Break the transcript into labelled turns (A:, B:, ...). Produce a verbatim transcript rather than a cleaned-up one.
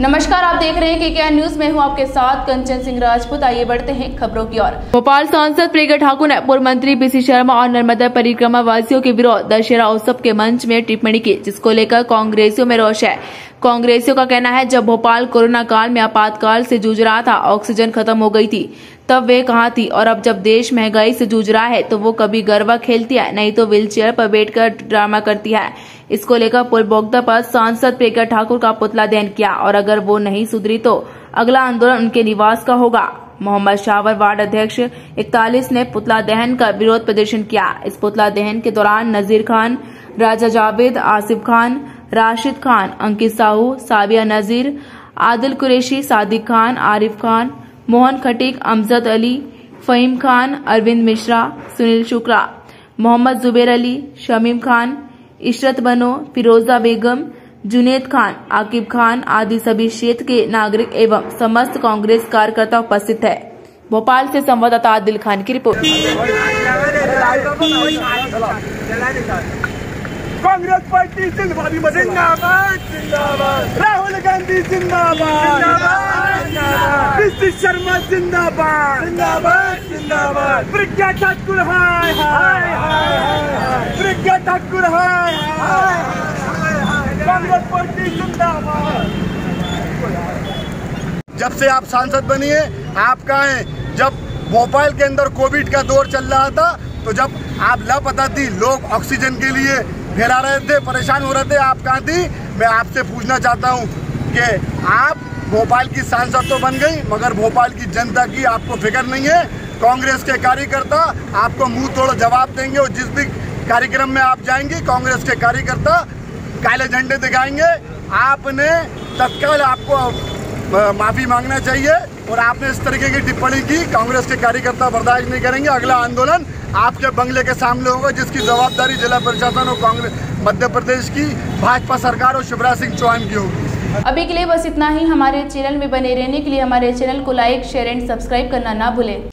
A: नमस्कार, आप देख रहे हैं केकेआर न्यूज में हूं आपके साथ कंचन सिंह राजपूत। आइए बढ़ते हैं खबरों की ओर। भोपाल सांसद प्रियंका ठाकुर ने पूर्व मंत्री पीसी शर्मा और नर्मदा परिक्रमा वासियों के विरोध दशहरा उत्सव के मंच में टिप्पणी की, जिसको लेकर कांग्रेसियों में रोष है। कांग्रेसियों का कहना है, जब भोपाल कोरोना काल में आपातकाल से जूझ रहा था, ऑक्सीजन खत्म हो गई थी, तब वे कहाँ थी, और अब जब देश महंगाई से जूझ रहा है तो वो कभी गरबा खेलती है, नहीं तो व्हीलचेयर पर बैठकर ड्रामा करती है। इसको लेकर पुल बोगदा पर सांसद प्रियंका ठाकुर का पुतला दहन किया, और अगर वो नहीं सुधरी तो अगला आंदोलन उनके निवास का होगा। मोहम्मद शावर वार्ड अध्यक्ष इकतालीस ने पुतला दहन का विरोध प्रदर्शन किया। इस पुतला दहन के दौरान नजीर खान, राजा जावेद, आसिफ खान, राशिद खान, अंकित साहू, साबिया नजीर, आदिल कुरैशी, सादिक खान, आरिफ खान, मोहन खटीक, अमजद अली, फहीम खान, अरविंद मिश्रा, सुनील शुक्ला, मोहम्मद जुबैर अली, शमीम खान, इशरत बनो, फिरोजा बेगम, जुनेद खान, आकिब खान आदि सभी क्षेत्र के नागरिक एवं समस्त कांग्रेस कार्यकर्ता उपस्थित है। भोपाल से संवाददाता आदिल खान की रिपोर्ट।
B: कांग्रेस पार्टी जिंदाबाद जिंदाबाद, राहुल गांधी जिंदाबाद, पीसी शर्मा जिंदाबाद जिंदाबाद जिंदाबाद, प्रियंका ठाकुर हाय हाय हाय, प्रियंका ठाकुर हाय हाय, कांग्रेस पार्टी जिंदाबाद। जब से आप सांसद बनी है, आप कहाँ हैं? जब भोपाल के अंदर कोविड का दौर चल रहा था, तो जब आप लापता थी, लोग ऑक्सीजन के लिए घेरा रहे थे, परेशान हो रहे थे, आप कहाँ थी? मैं आपसे पूछना चाहता हूँ कि आप भोपाल की सांसद तो बन गई, मगर भोपाल की जनता की आपको फिक्र नहीं है। कांग्रेस के कार्यकर्ता आपको मुंह तोड़ जवाब देंगे, और जिस भी कार्यक्रम में आप जाएंगे, कांग्रेस के कार्यकर्ता काले झंडे दिखाएंगे। आपने तत्काल आपको माफी मांगना चाहिए, और आपने इस तरीके की टिप्पणी की, कांग्रेस के कार्यकर्ता बर्दाश्त नहीं करेंगे। अगला आंदोलन आपके बंगले के सामने होगा, जिसकी जवाबदारी जिला प्रशासन और कांग्रेस मध्य प्रदेश की भाजपा सरकार और शिवराज सिंह चौहान की होगी।
A: अभी के लिए बस इतना ही। हमारे चैनल में बने रहने के लिए हमारे चैनल को लाइक, शेयर एंड सब्सक्राइब करना ना भूलें।